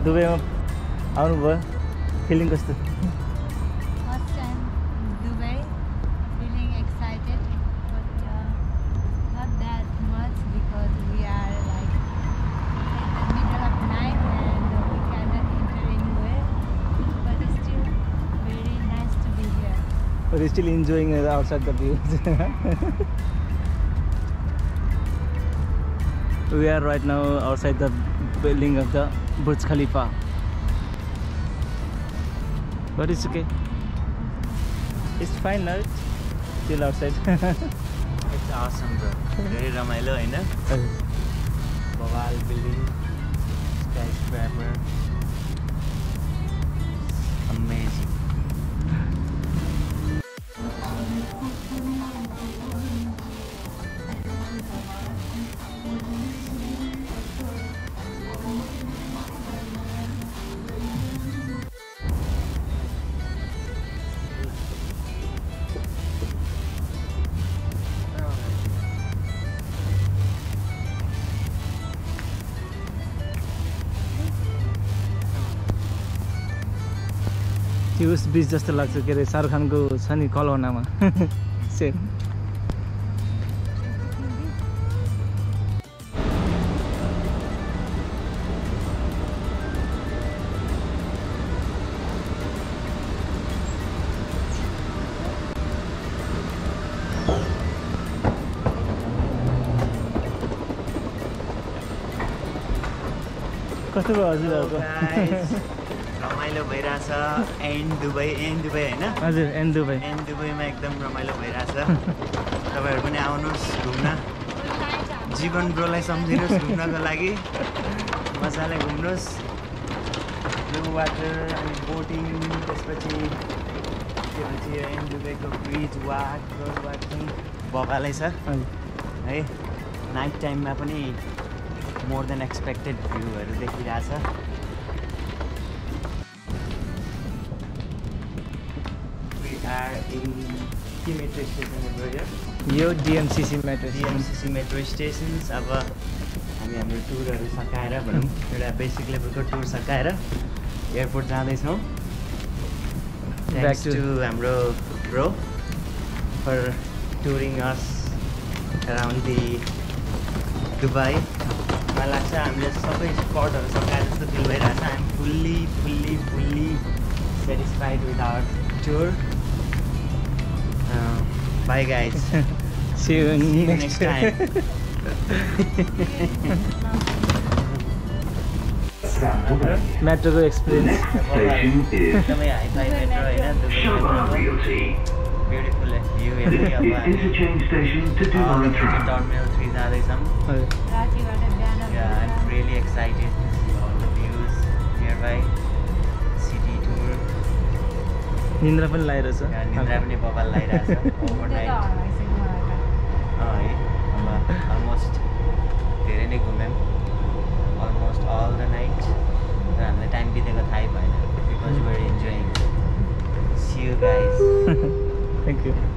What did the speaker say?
दुबईमा आउनुभयो फिलिङ कस्तो First time Dubai, feeling excited, but not that much because we are like in the middle of night and we cannot enter anywhere. But it's still very nice to be here. but still enjoying outside the views. We are right now outside the building of the Burj Khalifa, but it's okay. It's fine now. It's still outside. It's awesome, bro. Very ramailo, हैन? Bawal building, skyscraper, amazing. त्यो उस bridge जस्तो लाग्छ के अरे शाहरुख खानको छ नि कलौनामा सेम कस्तो भयो हजुरहरूको रमाइलो भइरहेछ एन्ड दुबई हैन हजुर एन्ड दुबई दुबईमा एकदम रमाइलो भइरहेछ तपाईहरु पनि आउनुहोस् घुम्न जीवन ब्रोलाई सम्झिनुहोस् घुम्नको लागि मजाले घुम्नुहोस् ब्लू वाटर अनि बोटिङ त्यसपछि एन्ड दुबईको ब्रिज वाक बगालै छ है नाइट टाइममा पनि मोर देन एक्सपेक्टेड भ्यूहरू देखिरहेछ मेट्रो स्टेसन यो DMCC मेट्रो स्टेसन्स अब हामी हाम्रो टुरहरू सकाएर भनौँ एउटा बेसिक लेभलको टुर सकाएर एयरपोर्ट जाँदैछौँ थ्याङ्क्स टु हाम्रो bro for touring us around the Dubai मलाई लाग्छ हामीले सबै स्पटहरू सकाएर जस्तो फिल भइरहेछ I am fully satisfied with our tour Bye guys. See you next time. Metro experience. एकदमै हाई फाई मेट्रो हैन ब्युटिफुल भ्यू हेर्दै अब टर्मिनल 3 जाँदैछौँ I'm really excited to see all the views nearby. City tour. निन्द्रा पनि लागिरहेछ निन्द्रा पनि बबाल लागिरहेछ ओभरनाइट है अब अलमोस्ट धेरै नै घुम्यौँ अलमोस्ट अल द नाइट र हामीलाई टाइम बितेको थाहै भएन because we are enjoying see you guys thank you